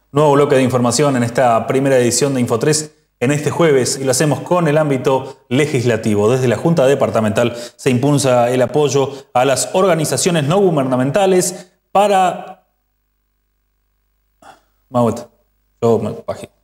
Nuevo bloque de información en esta primera edición de Info3 en este jueves, y lo hacemos con el ámbito legislativo. Desde la Junta Departamental se impulsa el apoyo a las organizaciones no gubernamentales para... Mahuet, yo me bajé.